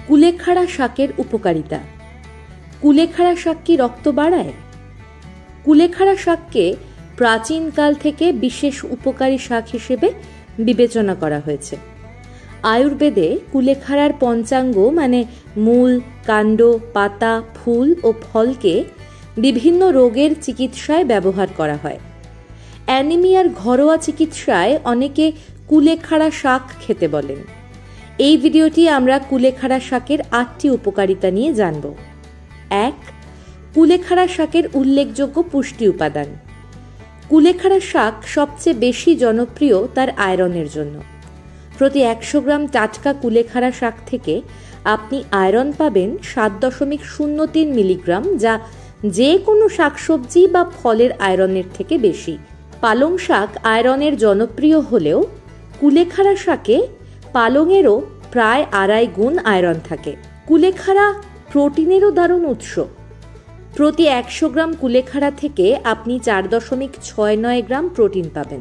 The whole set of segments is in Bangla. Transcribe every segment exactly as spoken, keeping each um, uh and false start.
কুলেখাড়া শাকের উপকারিতা। কুলেখাড়া শাক কি রক্ত বাড়ায়? কুলেখাড়া শাককে প্রাচীনকাল থেকে বিশেষ উপকারী শাক হিসেবে বিবেচনা করা হয়েছে। আয়ুর্বেদে কুলেখাড়ার পঞ্চাঙ্গ মানে মূল, কাণ্ড, পাতা, ফুল ও ফলকে বিভিন্ন রোগের চিকিৎসায় ব্যবহার করা হয়। অ্যানিমিয়ার ঘরোয়া চিকিৎসায় অনেকে কুলেখাড়া শাক খেতে বলেন। এই ভিডিওটি আমরা কুলেখাড়া শাকের আটটি উপকারিতা নিয়ে জানব। এক, কুলেখাড়া শাকের উল্লেখযোগ্য পুষ্টি উপাদান। কুলেখাড়া শাক সবচেয়ে বেশি জনপ্রিয় তার আয়রনের জন্য। প্রতি একশো গ্রাম টাটকা কুলেখাড়া শাক থেকে আপনি আয়রন পাবেন সাত দশমিক শূন্য তিন মিলিগ্রাম, যা যে কোনো শাকসবজি বা ফলের আয়রনের থেকে বেশি। পালং শাক আয়রনের জনপ্রিয় হলেও কুলেখাড়া শাকে পালংয়েরও প্রায় আড়াই গুণ আয়রন থাকে। কুলেখাড়া প্রোটিনেরও দারুণ উৎস। প্রতি একশো গ্রাম কুলেখাড়া থেকে আপনি চার দশমিক ছয় নয় গ্রাম প্রোটিন পাবেন।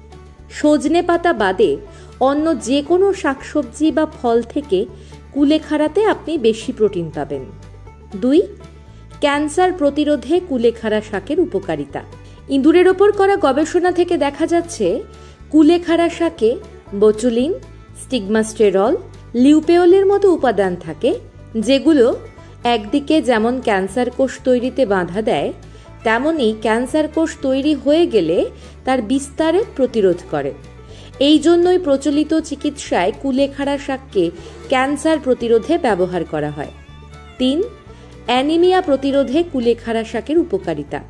সজনে পাতা বাদে অন্য যে কোনো শাকসবজি বা ফল থেকে কুলেখাড়াতে আপনি বেশি প্রোটিন পাবেন। দুই, ক্যান্সার প্রতিরোধে কুলেখাড়া শাকের উপকারিতা। ইঁদুরের ওপর করা গবেষণা থেকে দেখা যাচ্ছে কুলেখাড়া শাকে বোটুলিন, স্টিগমাস্টেরল, লিউপেওলের মতো উপাদান থাকে, যেগুলো একদিকে যেমন ক্যান্সার কোষ তৈরিতে বাধা দেয়, তেমনি ক্যান্সার কোষ তৈরি হয়ে গেলে তার বিস্তারে প্রতিরোধ করে। এই জন্যই প্রচলিত চিকিৎসায় কুলেখাড়া শাককে ক্যান্সার প্রতিরোধে ব্যবহার করা হয়। তিন, অ্যানিমিয়া প্রতিরোধে কুলেখাড়া শাকের উপকারিতা।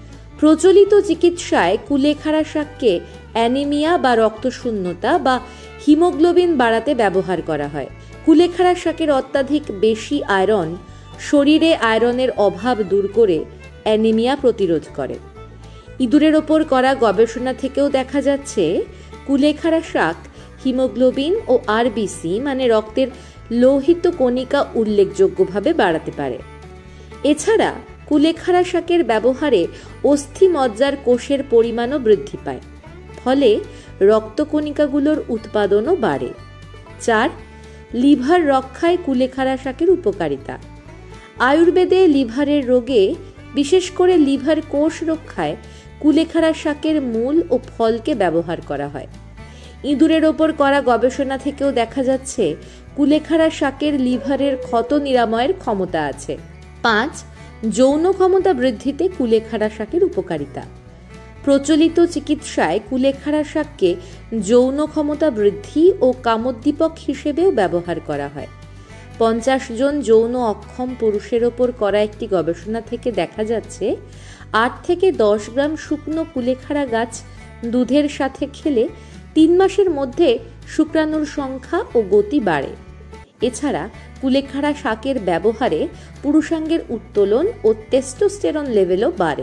প্রচলিত চিকিৎসায় কুলেখাড়া শাককে অ্যানিমিয়া বা রক্তশূন্যতা বা হিমোগ্লোবিন বাড়াতে ব্যবহার করা হয়। কুলেখাড়া শাকের অত্যাধিক বেশি আয়রন শরীরে আয়রনের অভাব দূর করে অ্যানিমিয়া প্রতিরোধ করে। ইঁদুরের ওপর করা গবেষণা থেকেও দেখা যাচ্ছে কুলেখাড়া শাক হিমোগ্লোবিন ও আরবিসি মানে রক্তের লোহিত কণিকা উল্লেখযোগ্যভাবে বাড়াতে পারে। এছাড়া কুলেখাড়া শাকের ব্যবহারে অস্থিমজ্জার কোষের পরিমাণও বৃদ্ধি পায়, ফলে রক্তকণিকাগুলোর উৎপাদনও বাড়ে। চার, লিভার রক্ষায় কুলেখাড়া শাকের উপকারিতা। আয়ুর্বেদে লিভারের রোগে, বিশেষ করে লিভার কোষ রক্ষায় কুলেখাড়া শাকের মূল ও ফলকে ব্যবহার করা হয়। ইঁদুরের ওপর করা গবেষণা থেকেও দেখা যাচ্ছে কুলেখাড়া শাকের লিভারের ক্ষত নিরাময়ের ক্ষমতা আছে। পাঁচ, যৌন ক্ষমতা বৃদ্ধিতে কুলেখাড়া শাকের উপকারিতা। প্রচলিত চিকিৎসায় কুলেখাড়া শাককে যৌন ক্ষমতা বৃদ্ধি ও কামোদ্দীপক হিসেবেও ব্যবহার করা হয়। পঞ্চাশ জন যৌন অক্ষম পুরুষের ওপর করা একটি গবেষণা থেকে দেখা যাচ্ছে আট থেকে দশ গ্রাম শুকনো কুলেখাড়া গাছ দুধের সাথে খেলে তিন মাসের মধ্যে শুক্রাণুর সংখ্যা ও গতি বাড়ে। এছাড়া কুলেখাড়া শাকের ব্যবহারে পুরুষাঙ্গের উত্তোলন ও টেস্টোস্টেরন লেভেলও বাড়ে।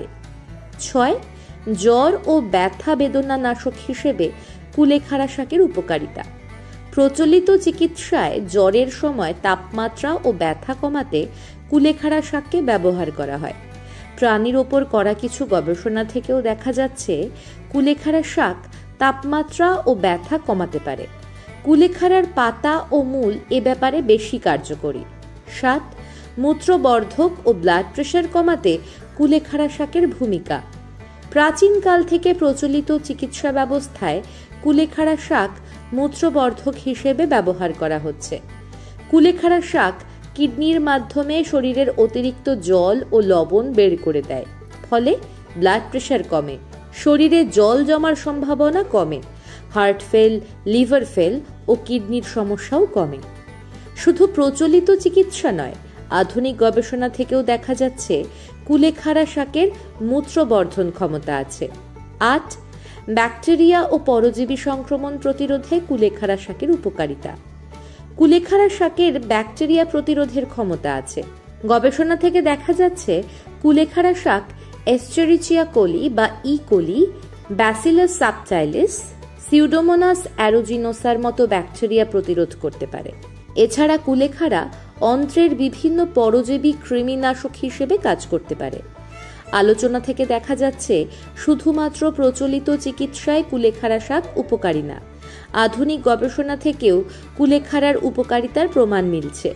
ছয়, জ্বর ও ব্যথা বেদনা নাশক হিসেবে কুলেখাড়া শাকের উপকারিতা। প্রচলিত চিকিৎসায় জ্বরের সময় তাপমাত্রা ও ব্যথা কমাতে কুলেখাড়া শাককে ব্যবহার করা হয়। প্রাণীর ওপর করা কিছু গবেষণা থেকেও দেখা যাচ্ছে কুলেখাড়া শাক তাপমাত্রা ও ব্যথা কমাতে পারে। কুলেখাড়ার পাতা ও মূল এ ব্যাপারে বেশি কার্যকরী। সাত, মূত্রবর্ধক ও ব্লাড প্রেশার কমাতে কুলেখাড়া শাকের ভূমিকা। প্রাচীনকাল থেকে প্রচলিত চিকিৎসা ব্যবস্থায় কুলেখাড়া শাক মূত্রবর্ধক হিসেবে ব্যবহার করা হচ্ছে। কুলেখাড়া শাক কিডনির মাধ্যমে শরীরের অতিরিক্ত জল ও লবণ বের করে দেয়, ফলে ব্লাড প্রেশার কমে, শরীরে জল জমার সম্ভাবনা কমে, হার্ট ফেল, লিভার ফেল ও কিডনির সমস্যাও কমে। শুধু প্রচলিত চিকিৎসা নয়, আধুনিক গবেষণা থেকেও দেখা যাচ্ছে কুলেখাড়া শাকের মূত্রবর্ধন ক্ষমতা আছে। আট, ব্যাকটেরিয়া ও পরজীবী সংক্রমণ প্রতিরোধে কুলেখাড়া শাকের উপকারিতা। কুলেখাড়া শাকের ব্যাকটেরিয়া প্রতিরোধের ক্ষমতা আছে। গবেষণা থেকে দেখা যাচ্ছে কুলেখাড়া শাক এস্চেরিচিয়া কোলি বা ই কোলি, ব্যাসিলাস সাবটাইলিস, সিউডোমোনাস অ্যারোজিনোসার মতো ব্যাকটেরিয়া প্রতিরোধ করতে পারে। এছাড়া কুলেখাড়া অন্ত্রের বিভিন্ন পরজীবী কৃমিনাশক হিসেবে কাজ করতে পারে। আলোচনা থেকে দেখা যাচ্ছে শুধুমাত্র প্রচলিত চিকিৎসায় কুলেখাড়া শাক উপকারী না, আধুনিক গবেষণা থেকেও কুলেখাড়ার উপকারিতার প্রমাণ মিলছে।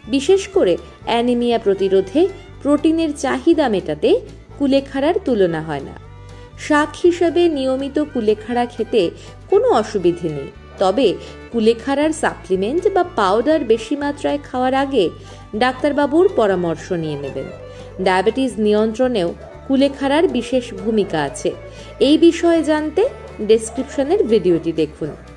বিশেষ করে অ্যানিমিয়া প্রতিরোধে প্রোটিনের চাহিদা মেটাতে কুলেখাড়ার তুলনা হয় না। শাক হিসেবে নিয়মিত কুলেখাড়া খেতে কোনো অসুবিধে নেই, তবে কুলেখাড়ার সাপ্লিমেন্ট বা পাউডার বেশি মাত্রায় খাওয়ার আগে ডাক্তারবাবুর পরামর্শ নিয়ে নেবেন। ডায়াবেটিস নিয়ন্ত্রণেও কুলেখাড়ার বিশেষ ভূমিকা আছে। এই বিষয়ে জানতে ডেসক্রিপশনের ভিডিওটি দেখুন।